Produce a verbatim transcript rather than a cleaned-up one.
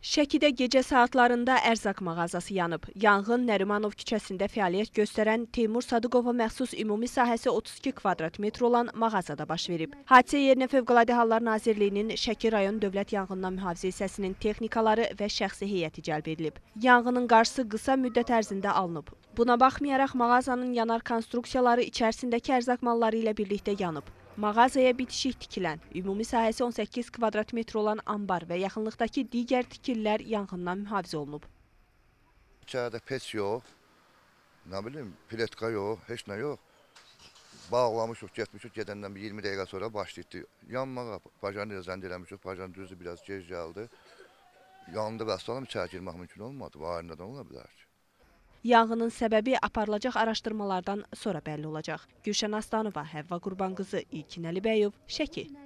Şəkidə gecə saatlarında ərzaq mağazası yanıb. Yanğın Nərimanov küçəsində fəaliyyət göstərən Teymur Sadıqova məxsus ümumi sahəsi otuz iki kvadrat metr olan mağazada baş verib. Hadisə yerinə Fövqəladə Hallar Nazirliyinin Şəki rayon Dövlət Yanğından Mühafizə hissəsinin texnikaları və şəxsi heyəti cəlb edilib. Yanğının qarşısı qısa müddət ərzində alınıb. Buna baxmayaraq mağazanın yanar konstruksiyaları içərisindəki ərzaq malları ilə birlikdə yanıb. Mağazaya bitişik tikilən, ümumi sahəsi on səkkiz kvadrat metr olan ambar və yaxınlıqdakı digər tikililər yanğından mühafizə olunub. İçəridə pes yox, nə bilim, pletka yox, heç nə yox. Bağlamışıq, getmişik, gedəndən bir iyirmi dəqiqə sonra başlaydı. Yanmağa, pajanı zənd eləmişik, pajan düzdür, biraz gec gəldi. Yandı və aslanım, içəri girmək mümkün olmadı, var nədən ola bilər ki? Yanğının səbəbi aparılacaq araşdırmalardan sonra bəlli olacaq. Gülşən Aslanova, Həvva Qurbanqızı, İlkin Əlibəyov, Şəki.